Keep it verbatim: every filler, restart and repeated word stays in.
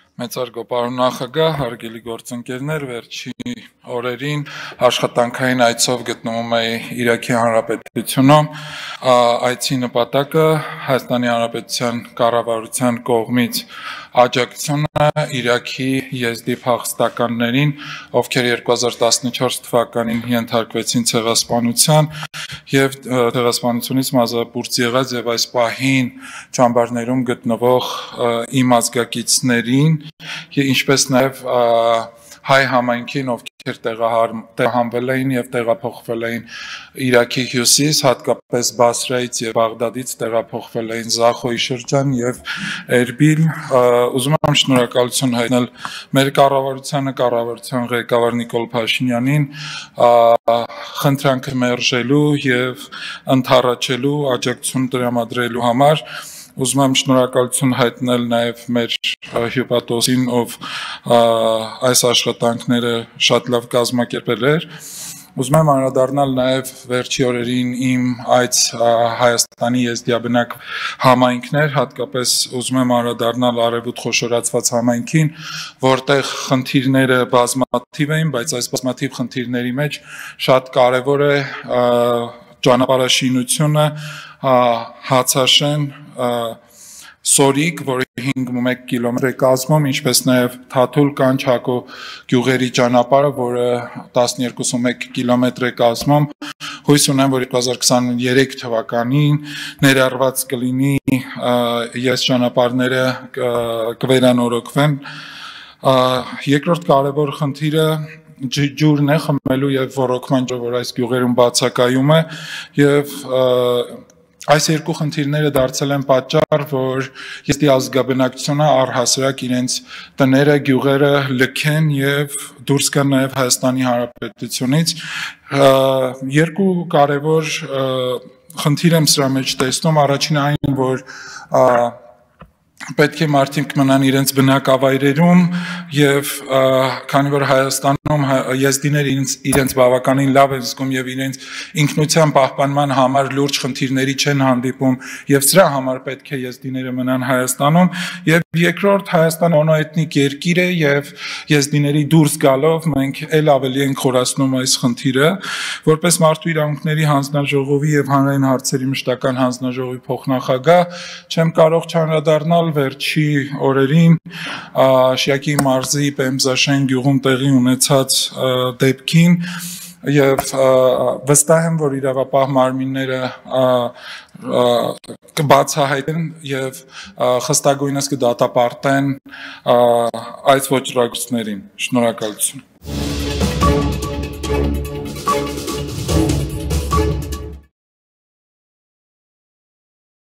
Մեծարգո պարոն նախագահ, հարգելի գործընկերներ, վերջի օրերին աշխատանքային այցով գտնվում էի Իրաքի Հանրապետությունում, այցի նպատակը Հայաստանի Հանրապետության կառավարության կողմից աջակցությունը Իրաքի եզդի փախստականներին, ովքեր երկու հազար տասնչորս թվականին ենթարկվեցին ցեղասպանության եւ ցեղասպանությունից մազապուրծ եղած եւ այս պահին ճամբարներում գտնվող իմ ազգակիցներին, ինչպես նաեւ հայ համայնքին, ովքեր տեղահանվել էին եւ տեղափոխվել էին Իրաքի հյուսիս, հատկապես Բասրայից եւ Բաղդադից տեղափոխվել էին Զախոյի շրջան եւ Էրբիլ, ուզում եմ շնորհակալություն հայտնել մեր կառավարությանը, կառավարության ղեկավար Նիկոլ Փաշինյանին, խնդրանքը մերժելու եւ ընդառաջելու, աջակցություն տրամադրելու համար։ Ուզում եմ շնորհակալություն հայտնել նաև մեր հյուպատոսին, ով այս աշխատանքները շատ լավ կազմակերպել էր։ Ուզում եմ անդրադառնալ նաև վերջի օրերին իմ այց Հայաստանի եզդիաբնակ համայնքներ, հատկապես ուզում եմ անդրադառնալ Արևոտ խոշորացված համայնքին, որտեղ խնդիրները բազմաթիվ էին, բայց այս բազմաթիվ խնդիրների մեջ շատ կարևոր է ճանապարհաշինությունը, հացաշեն, սորիկ, որը հինգ կիլոմետր է կազմում, ինչպես նաև Թաթուլ Կանչակո գյուղերի ճանապարհը, որը տասներկու կիլոմետր է կազմում, հույս ունեմ, որ երկու հազար քսաներեք թվականին ներառված կլինի այս ճանապարհները կվերանորոգվեն։ Երկրորդ կարևոր խնդիրը ջուրն է, խմելու եւ ոռոգման ջուրը, որ այս գյուղերում բացակայում է, եւ այս երկու խնդիրները դարձել են պատճառ, որ եզդի ազգաբնակչությունը առհասարակ իրենց տները, գյուղերը լքեն եւ դուրս գան նաեւ Հայաստանի Հանրապետությունից։ Երկու կարևոր խնդիր եմ սրա մեջ տեսնում, առաջինը այն, որ պետք է մարդիկ մնան իրենց բնակավայրերում եւ քանի որ Հայաստանում եզդիները իրենց բավականին լավ են զգում եւ իրենց ինքնության պահպանման համար լուրջ խնդիրների չեն հանդիպում եւ սրա համար պետք է եզդիները մնան Հայաստանում եւ երկրորդ Հայաստանը մոնոէթնիկ երկիր է եւ եզդիների դուրս գալով մենք ել ավելի ենք խորացնում այս խնդիրը, որպես մարդու իրավունքների հանձնաժողովի եւ հանրային հարցերի մշտական հանձնաժողովի փոխնախագահ չեմ կարող չանդրադառնալ վերջի օրերին Շիակի մարզի Պեմզաշեն գյուղում տեղի ունեցած դեպքին եւ վստահ եմ, որ իրավապահ մարմինները կբացահայտեն եւ խստագույնս կդատապարտեն այս ոճրագործներին։ Շնորհակալություն։